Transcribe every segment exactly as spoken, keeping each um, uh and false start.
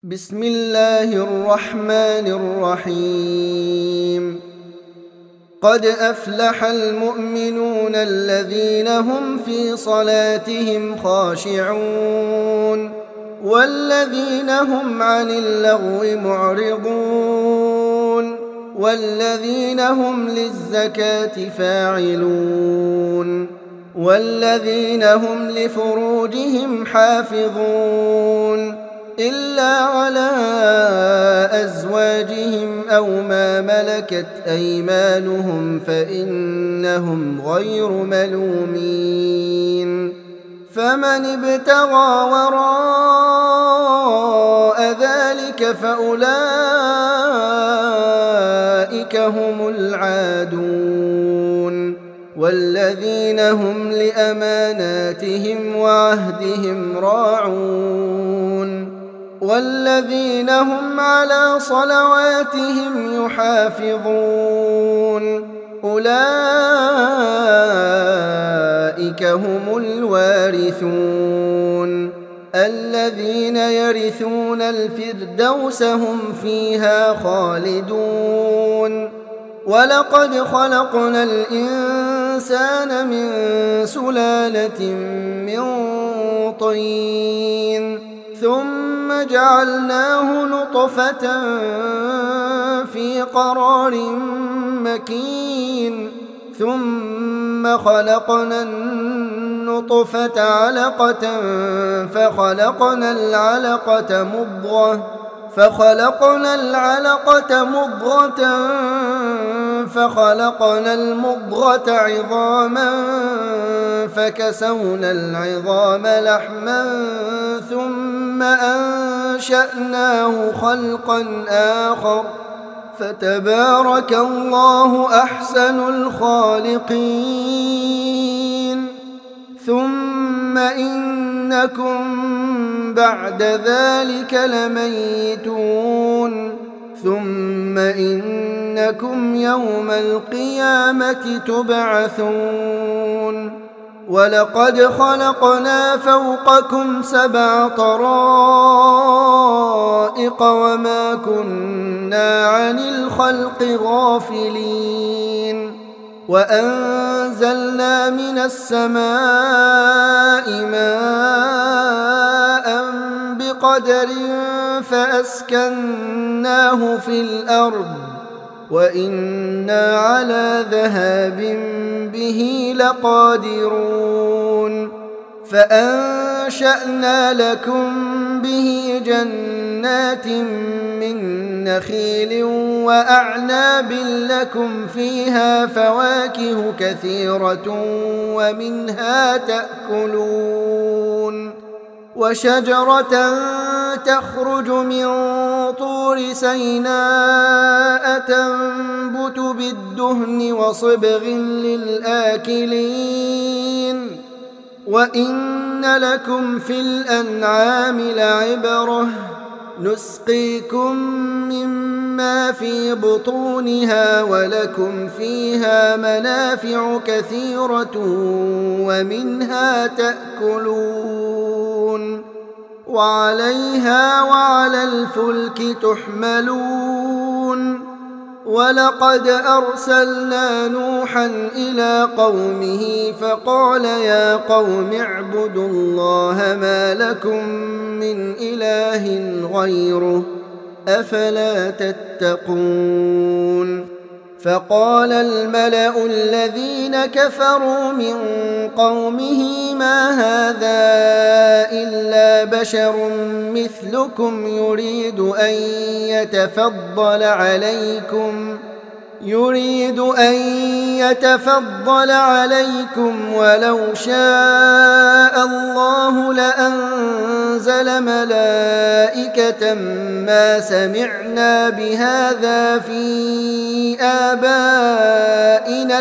بسم الله الرحمن الرحيم. قد أفلح المؤمنون الذين هم في صلاتهم خاشعون والذين هم عن اللغو معرضون والذين هم للزكاة فاعلون والذين هم لفروجهم حافظون إلا على أزواجهم أو ما ملكت أيمانهم فإنهم غير ملومين. فمن ابتغى وراء ذلك فأولئك هم العادون والذين هم لأماناتهم وعهدهم راعون والذين هم على صلواتهم يحافظون أولئك هم الوارثون الذين يرثون الفردوس هم فيها خالدون. ولقد خلقنا الإنسان من سلالة من طين ثم جعلناه نطفة في قرار مكين ثم خلقنا النطفة علقة فخلقنا العلقة مضغة فخلقنا العلقة مضغة فخلقنا المضغة عظاما فكسونا العظام لحما ثم أنشأناه خلقا آخر فتبارك الله أحسن الخالقين. ثم إنكم بعد ذلك لميتون ثم إنكم يوم القيامة تبعثون. ولقد خلقنا فوقكم سبع طرائق وما كنا عن الخلق غافلين وأنزلنا من السماء ماء بقدر فأسكناه في الأرض وإنا على ذهاب به لقادرون. فأنشأنا لكم به جنات من نخيل وأعناب لكم فيها فواكه كثيرة ومنها تأكلون وشجرة تخرج من طور سيناء تنبت بالدهن وصبغ للآكلين. وإن لكم في الأنعام لعبرة نسقيكم مما في بطونها ولكم فيها منافع كثيرة ومنها تأكلون وعليها وعلى الفلك تحملون. ولقد أرسلنا نوحا إلى قومه فقال يا قوم اعبدوا الله ما لكم من إله غيره أفلا تتقون. فقال الملأ الذين كفروا من قومه ما هذا إلا بشر مثلكم يريد أن يتفضل عليكم يريد أن يتفضل عليكم ولو شاء الله لأنزل ملائكة ما سمعنا بهذا في آبائنا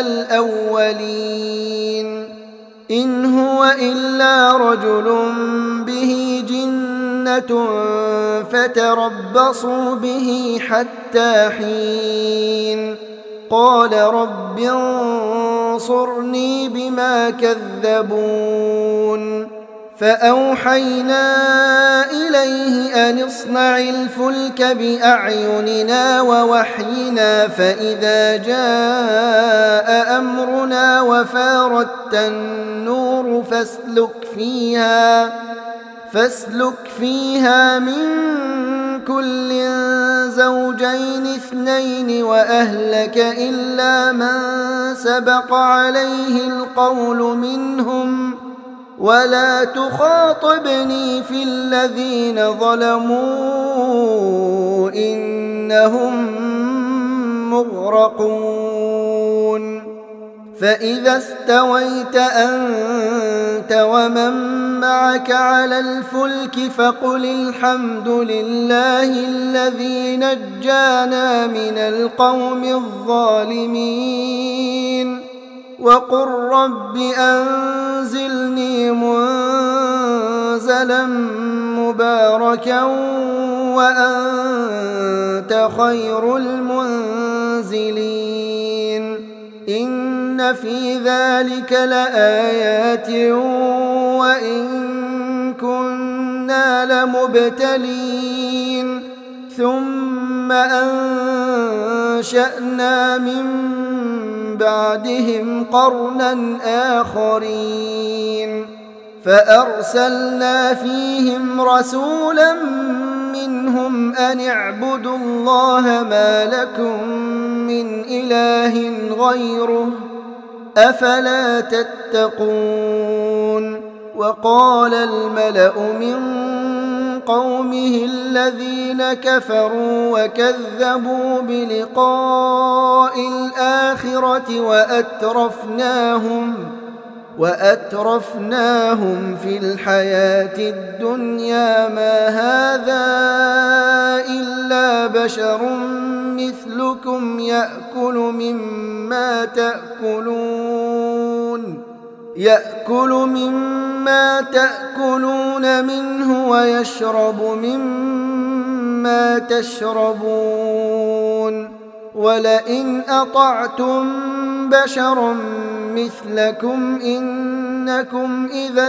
الأولين إن هو إلا رجل به جنة فتربصوا به حتى حين. قال رب انصرني بما كذبون فأوحينا إليه أن اصنع الفلك بأعيننا ووحينا فإذا جاء أمرنا وفارت النور فاسلك فيها فاسلك فيها من كل زوجين اثنين وأهلك إلا من سبق عليه القول منهم ولا تخاطبني في الذين ظلموا إنهم مغرقون فإذا استويت أنت ومن معك على الفلك فقل الحمد لله الذي نجانا من القوم الظالمين وقل رب أنزلني منزلا مباركا وأنت خير المنزلين إن في ذلك لآيات وإن كنا لمبتلين ثم أنشأنا من بعدهم قرنا آخرين فأرسلنا فيهم رسولا منهم أن اعبدوا الله ما لكم من إله غيره أفلا تتقون وقال الملأ من قومه الذين كفروا وكذبوا بلقاء الآخرة وأترفناهم وأترفناهم في الحياة الدنيا ما هذا إلا بشر مثلكم يأكل مما تأكلون يأكل مما تأكلون منه ويشرب مما تشربون ولئن أطعتم بشرا مثلكم إنكم إذا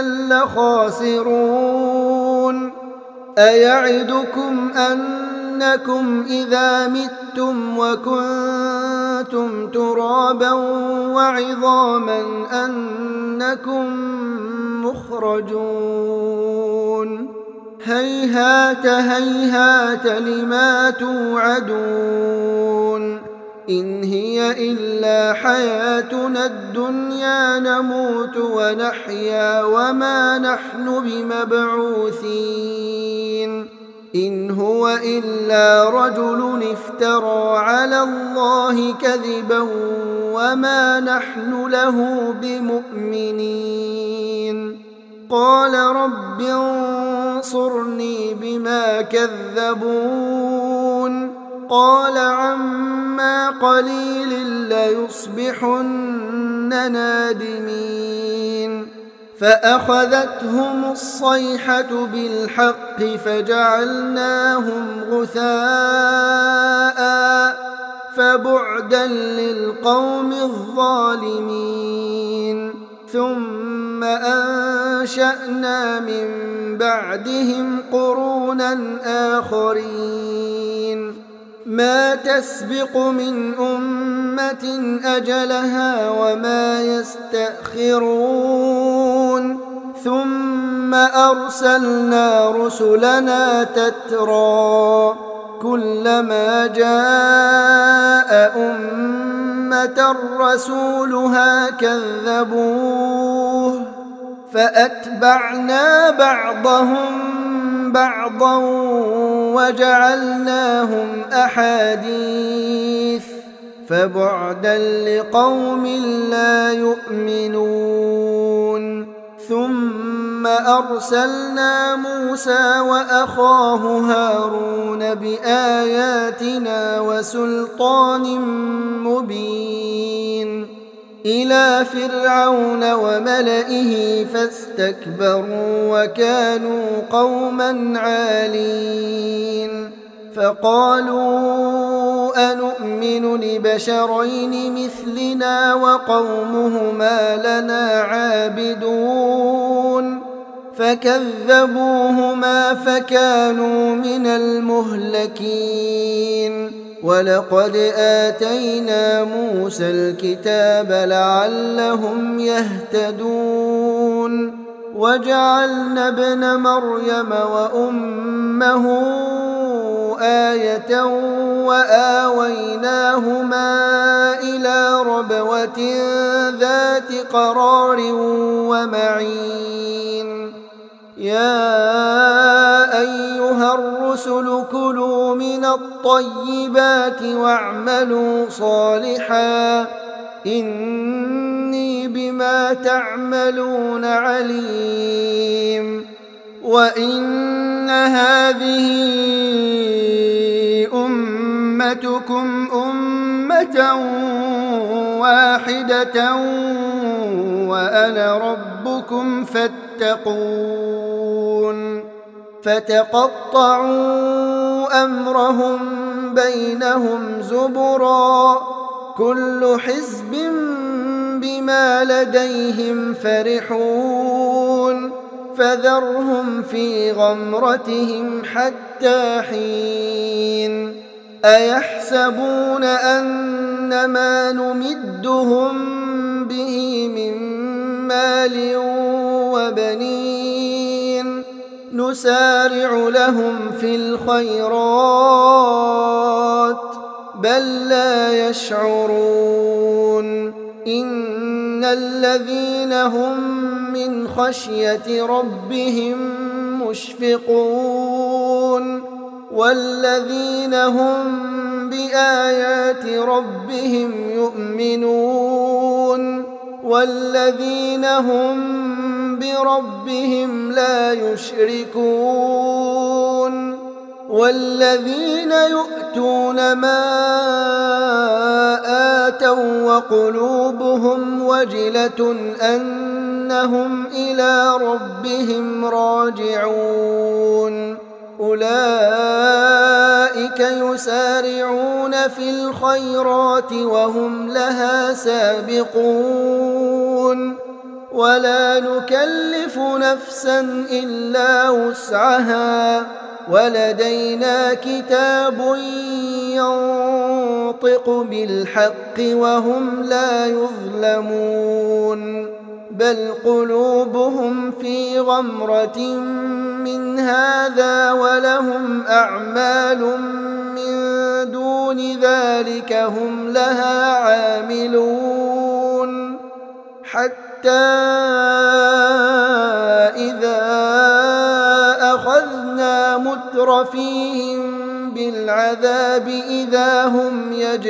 لخاسرون أيعدكم أنكم إذا متم وكنتم ترابا وعظاما أنكم مخرجون هيهات هيهات لما توعدون إن هي إلا حياتنا الدنيا نموت ونحيا وما نحن بمبعوثين إن هو إلا رجل افترى على الله كذبا وما نحن له بمؤمنين قال رب انصرني بما كذبون قال عما قليل ليصبحن نادمين فأخذتهم الصيحة بالحق فجعلناهم غثاء فبعدا للقوم الظالمين ثم أنشأنا من بعدهم قرونا آخرين ما تسبق من أمة أجلها وما يستأخرون ثم أرسلنا رسلنا تترى كلما جاء أمة رسولها كذبوه فأتبعنا بعضهم بعضا وجعلناهم أحاديث فبعدا لقوم لا يؤمنون ثم أرسلنا موسى وأخاه هارون بآياتنا وسلطان مبين إلى فرعون وملئه فاستكبروا وكانوا قوما عالين فقالوا أنؤمن لبشرين مثلنا وقومهما لنا عابدون فكذبوهما فكانوا من المهلكين ولقد آتينا موسى الكتاب لعلهم يهتدون وجعلنا ابن مريم وأمه آية وآويناهما إلى ربوة ذات قرار ومعين يا أيها الرسل كلوا من الطيبات واعملوا صالحا إني بما تعملون عليم وإن هذه أمتكم أمة واحدة وأنا ربكم فاتقون فتقطعوا أمرهم بينهم زبرا كل حزب بما لديهم فرحون فذرهم في غمرتهم حتى حين أيحسبون أن ما نمدهم به من مال وبنين نسارع لهم في الخيرات بل لا يشعرون إن الذين هم من خشية ربهم مشفقون والذين هم بآيات ربهم يؤمنون والذين هم بربهم لا يشركون والذين يؤتون ما آتوا وقلوبهم وجلة أنهم إلى ربهم راجعون أولئك يسارعون في الخيرات وهم لها سابقون ولا نكلف نفسا إلا وسعها ولدينا كتاب ينطق بالحق وهم لا يظلمون بل قلوبهم في غمرة من هذا ولهم أعمال من دون ذلك هم لها عاملون حتى إذا أخذنا مترفيهم بالعذاب إذا هم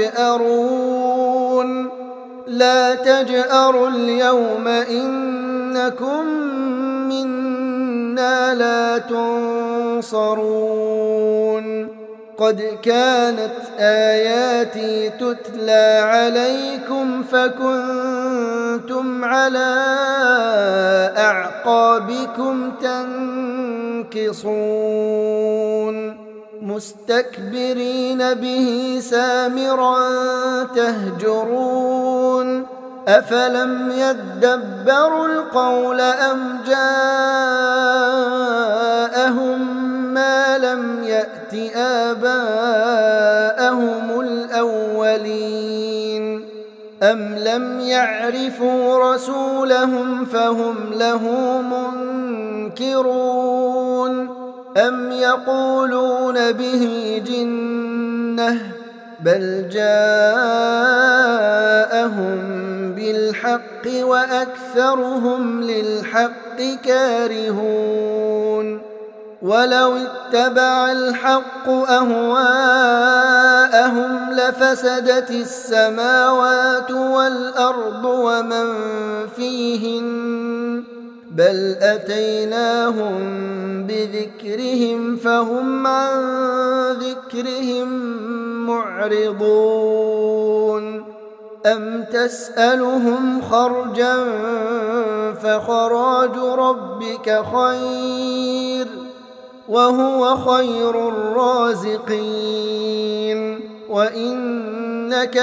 يجأرون لا تجأروا اليوم إنكم منا لا تنصرون قد كانت آياتي تتلى عليكم فكنتم على أعقابكم تنكصون مستكبرين به سامرا تهجرون أفلم يدبروا القول أم جاءهم ما لم يأت آباءهم الأولين أم لم يعرفوا رسولهم فهم له منكرون أم يقولون به جنة بل جاءهم بالحق وأكثرهم للحق كارهون ولو اتبع الحق أهواءهم لفسدت السماوات والأرض ومن فيهن بل أتيناهم بذكرهم فهم عن ذكرهم معرضون أم تسألهم خرجا فخراج ربك خير وهو خير الرازقين وإنك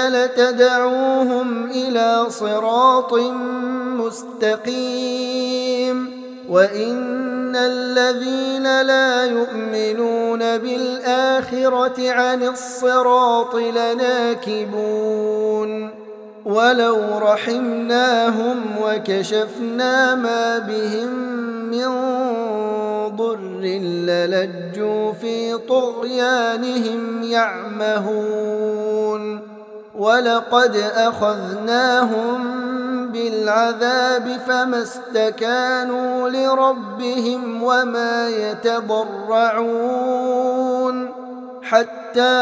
لتدعوهم إلى صراط مستقيم وإن الذين لا يؤمنون بالآخرة عن الصراط لناكبون ولو رحمناهم وكشفنا ما بهم من ضر للجوا في طغيانهم يعمهون ولقد أخذناهم بالعذاب فما استكانوا لربهم وما يتضرعون حتى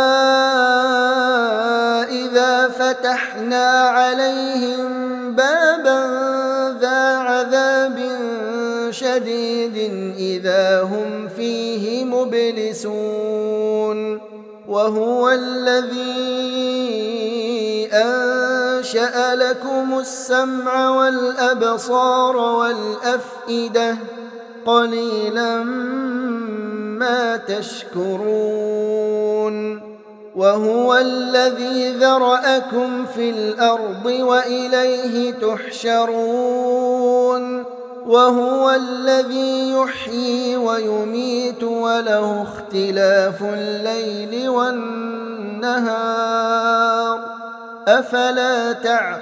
إذا فتحنا عليهم بابا ذا عذاب شديد إذا هم فيه مبلسون وهو الذي أنشأ لكم السمع والأبصار والأفئدة قليلا ما تشكرون وهو الذي ذرأكم في الأرض وإليه تحشرون وهو الذي يحيي ويميت وله اختلاف الليل والنهار أفلا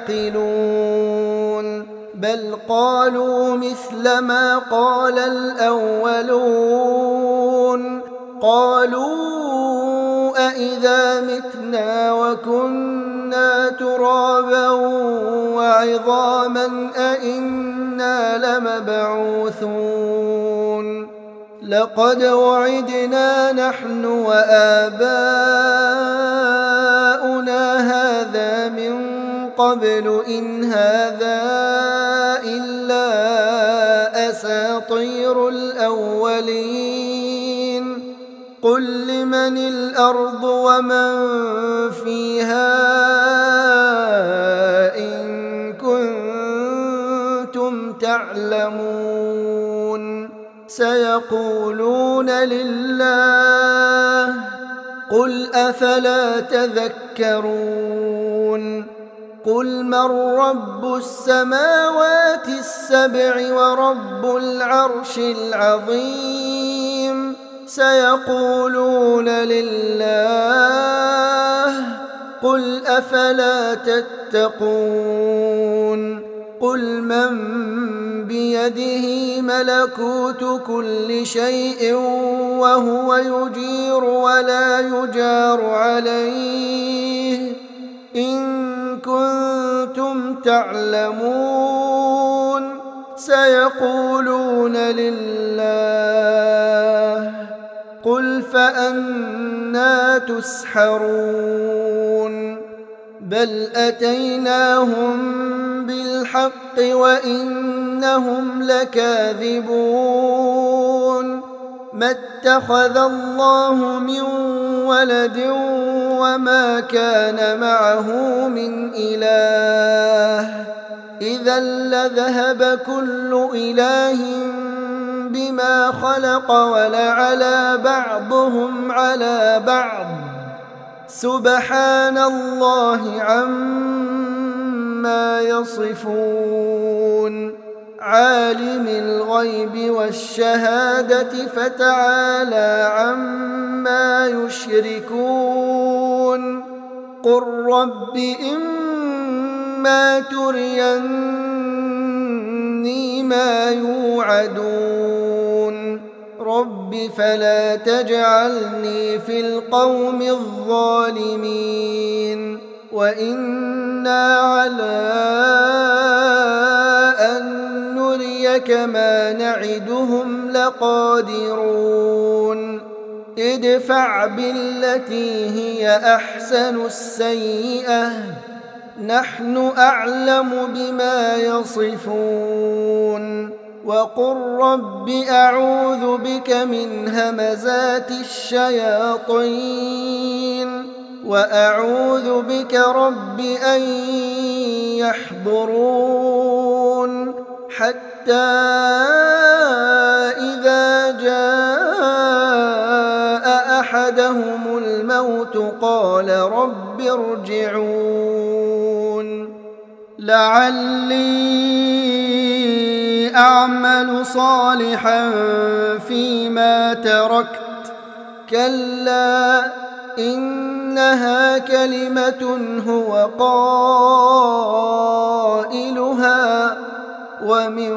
تعقلون بل قالوا مثل ما قال الأولون قالوا أإذا متنا وكنا ترابا وعظاما أإنا لمبعوثون لقد وعدنا نحن وآباؤنا هذا من قبل إن هذا إلا أساطير الأولين قل لمن الأرض ومن فيها إن كنتم تعلمون سيقولون لله قل أفلا تذكرون قل من رب السماوات السبع ورب العرش العظيم سيقولون لله قل أفلا تتقون قل من بيده ملكوت كل شيء وهو يجير ولا يجار عليه إن كنتم تعلمون سيقولون لله قل فأنى تسحرون بل أتيناهم بالحق وإنهم لكاذبون ما اتخذ الله من ولد وما كان معه من إله إذا لذهب كل إله بما خلق ولعلى بعضهم على بعض سبحان الله عما يصفون عالم الغيب والشهادة فتعالى عما يشركون قل رب إما تريني ما يوعدون رب فلا تجعلني في القوم الظالمين وإنا على أن نريك ما نعدهم لقادرون ادفع بالتي هي أحسن السيئة نحن أعلم بما يصفون وقل رب أعوذ بك من همزات الشياطين وأعوذ بك رب أن يحضرون حتى إذا جاء أحدهم الموت قال رب ارجعون لعلي أعمل صالحا فيما تركت كلا إنها كلمة هو قائلها ومن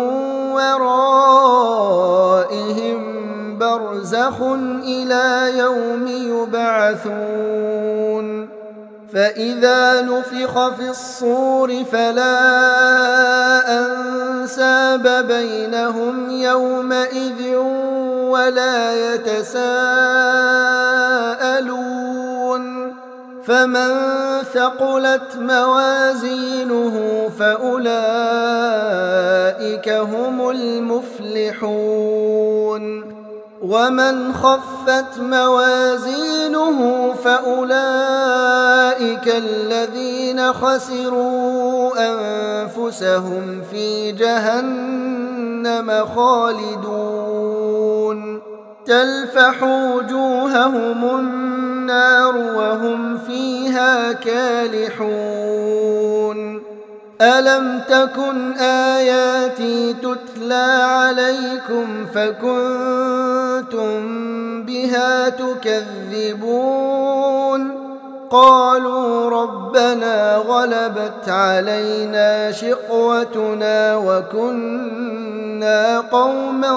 ورائهم برزخ إلى يوم يبعثون فإذا نفخ في الصور فلا أنساب بينهم يومئذ ولا يتساءلون فمن ثقلت موازينه فأولئك هم المفلحون ومن خفت موازينه فأولئك الذين خسروا أنفسهم في جهنم خالدون تلفح وجوههم النار وهم فيها كالحون ألم تكن آياتي تتلى عليكم فكنتم بها تكذبون قالوا ربنا غلبت علينا شقوتنا وكنا قوما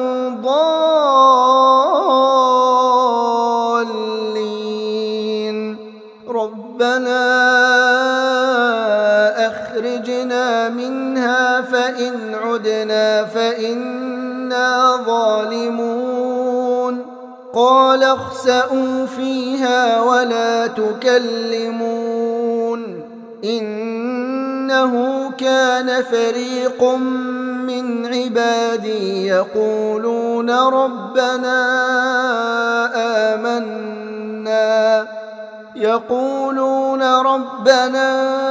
ضالين ربنا أخرجنا منها فإن عدنا فإنا ظالمون قال اخسئوا فيها ولا تكلمون إنه كان فريق من عبادي يقولون ربنا آمنا يقولون ربنا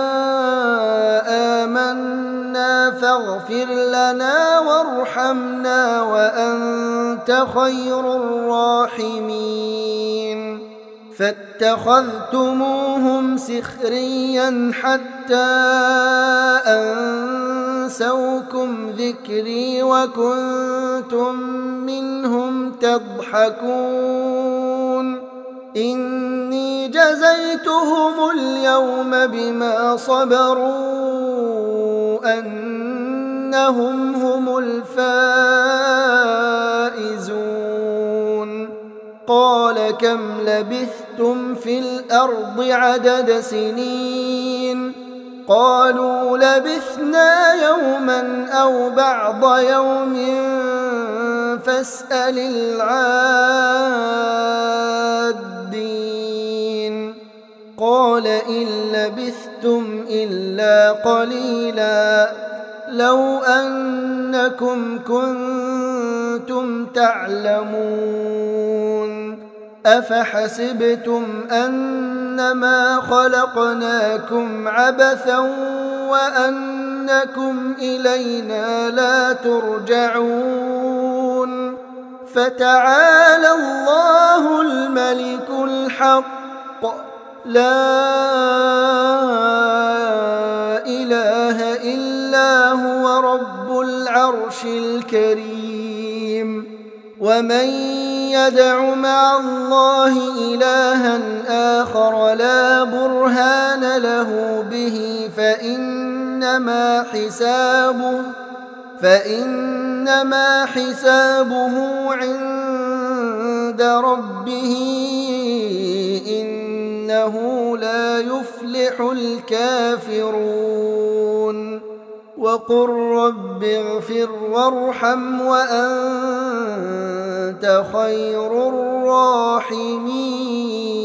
آمنا فاغفر لنا وارحمنا وأنت خير الراحمين فاتخذتموهم سخريا حتى أنسوكم ذكري وكنتم منهم تضحكون إني جزيتهم اليوم بما صبروا أنهم هم الفائزون قال كم لبثتم في الأرض عدد سنين قالوا لبثنا يوما أو بعض يوم فاسأل العادين قال إن لبثتم إلا قليلا لو أنكم كنتم تعلمون أفحسبتم أنما خلقناكم عبثا وأنكم إلينا لا ترجعون فتعالى الله الملك الحق لا إله إلا هو رب العرش الكريم ومن يدع مع الله إلها آخر لا برهان له به فإنما حسابه فإنما حسابه عند ربه إنه لا يفلح الكافرون وقل رب اغفر وارحم وأنت خير الراحمين